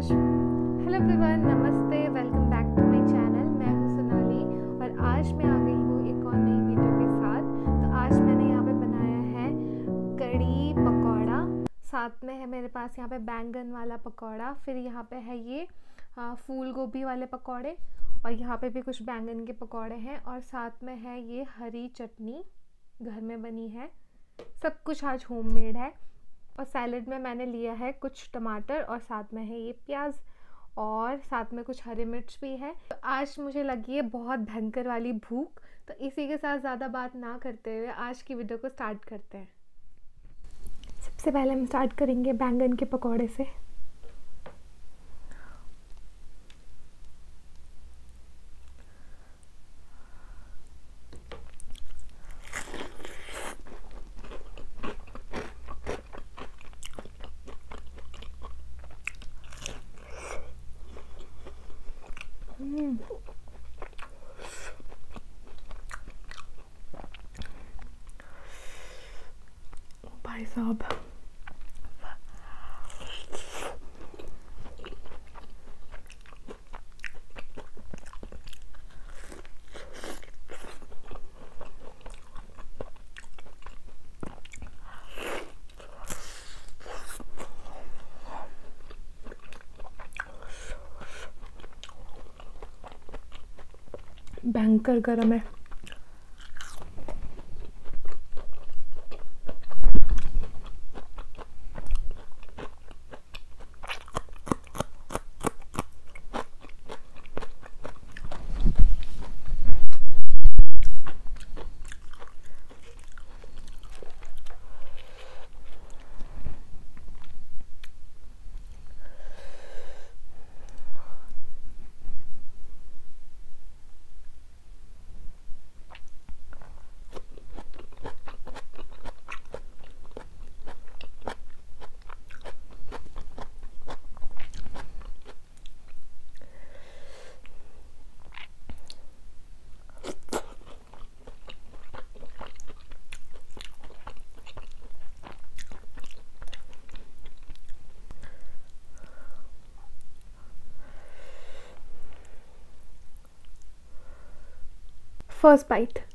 आज hello everyone, नमस्ते, welcome back to my channel. मैं हूँ सोनाली और आज मैं आ गई हूँ एक और नई वीडियो के साथ। तो आज मैंने यहाँ पे बनाया है कड़ी पकौड़ा, साथ में है मेरे पास यहाँ पे बैंगन वाला पकौड़ा, फिर यहाँ पे है ये फूल गोभी वाले पकौड़े, और यहाँ पे भी कुछ बैंगन के पकौड़े हैं, और साथ में है ये हरी चटनी घर में बनी है। सब कुछ आज होममेड है। और सैलेड में मैंने लिया है कुछ टमाटर, और साथ में है ये प्याज, और साथ में कुछ हरी मिर्च भी है। तो आज मुझे लगी है बहुत भयंकर वाली भूख, तो इसी के साथ ज़्यादा बात ना करते हुए आज की वीडियो को स्टार्ट करते हैं। सबसे पहले हम स्टार्ट करेंगे बैंगन के पकौड़े से। भाई साहब, भयंकर गरम है। First bite.